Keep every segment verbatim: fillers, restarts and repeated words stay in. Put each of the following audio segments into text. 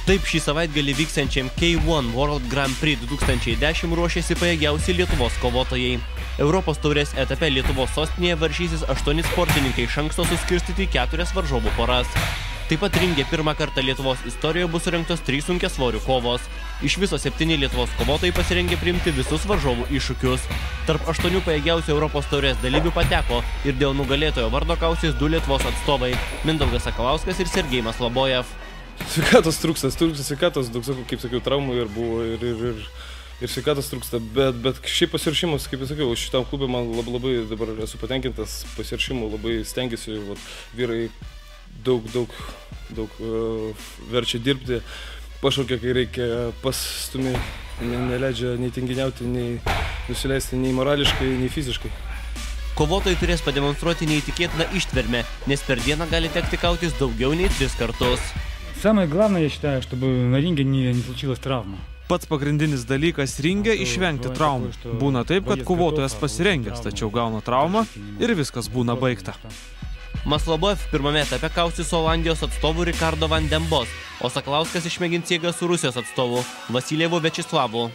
Taip šį savaitgalį vyksiančiam K vienas World Grand Prix du tūkstančiai dešimt ruošiasi pajėgiausi Lietuvos kovotojai. Europos taurės etape Lietuvos sostinėje varžysis aštuoni sportininkai iš anksto suskirstyti į keturias varžovų poras. Taip pat ringe pirmą kartą Lietuvos istorijoje bus surengtos trys sunkiasvorių kovos. Iš viso septyni Lietuvos kovotojai pasirengė priimti visus varžovų iššūkius. Tarp aštuonių pajėgiausių Europos taurės dalyvių pateko ir dėl nugalėtojo vardo kausis du Lietuvos atstovai – Mindaugas Sakalauskas ir Sergejus Maslobojev. Sveikatos trūksta, trūksta sveikatos, daug, kaip sakiau, traumų ir buvo ir, ir, ir, ir sveikatos trūksta, bet, bet šiaip pasiruošimas, kaip sakiau, šitam klubui man labai, labai dabar esu patenkintas pasiruošimu, labai stengiuosi, vat, vyrai daug, daug, daug uh, verčia dirbti, pašaukia, kai reikia, pastumė, ne, neleidžia nei tinginiauti, nei nusileisti, nei morališkai, nei fiziškai. Kovotojai turės pademonstruoti neįtikėtiną ištvermę, nes per dieną gali tekti kautis daugiau nei tris kartus. Самое главное, я считаю, чтобы на ринге не, не случилась травма. Pats pagrindinis dalykas ringe išvengti traumų. Būna taip, kad kovotojas pasirengęs, tačiau gauna traumą ir viskas būna baigta. Maslobojev pirmame etape kausis su Olandijos atstovu Ricardo van den Bos, o Sakalauskas išmėgins jėgą su Rusijos atstovu Vasiljevu Večislavu.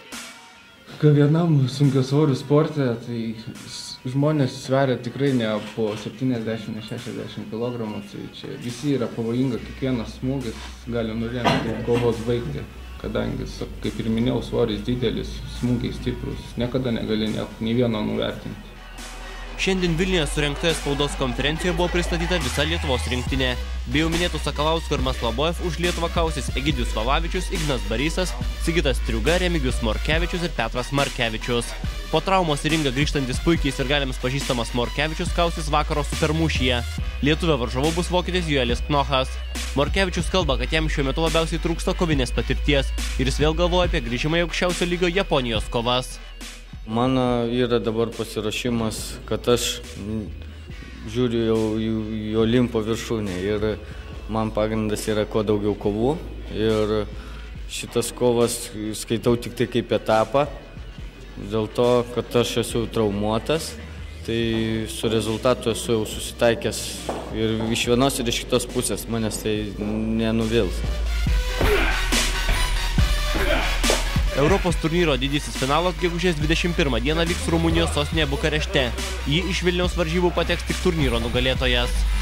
Kiekvienam sunkiasvorių sporte, tai žmonės sveria tikrai ne po septyniasdešimt šešiasdešimt kilogramų, tai čia visi yra pavojinga, kiekvienas smūgis gali nulemti kovos baigti, kadangi, kaip ir minėjau, svoris didelis, smūgiai stiprus, niekada negali nei vieno nuvertinti. Šiandien Vilniuje surengtoje spaudos konferencijoje buvo pristatyta visa Lietuvos rinktinė. Be jau minėtų Sakalausko ir Maslobojev už Lietuvą kausis Egidijus Valavičius, Ignas Barysas, Sigitas Striuga, Remigijus Morkevičius ir Petras Markevičius. Po traumos į ringą grįžtantis puikiai sirgaliams pažįstamas Morkevičius kausis vakaro supermūšyje. Lietuvio varžovu bus vokietis Joelis Knochas. Morkevičius kalba, kad jam šiuo metu labiausiai trūksta kovinės patirties ir jis vėl galvoja apie grįžimą į aukščiausio lygio Japonijos kovas. Mano yra dabar pasiruošimas, kad aš žiūriu jau į Olimpo viršūnę ir man pagrindas yra kuo daugiau kovų ir šitas kovas skaitau tik tai kaip etapą, dėl to, kad aš esu traumuotas, tai su rezultatu esu jau susitaikęs ir iš vienos ir iš kitos pusės manęs tai nenuvils. Europos turnyro didysis finalas gegužės dvidešimt pirmą dieną vyks Rumunijos sostinėje Bukarešte. Jį iš Vilniaus varžybų pateks tik turnyro nugalėtojas.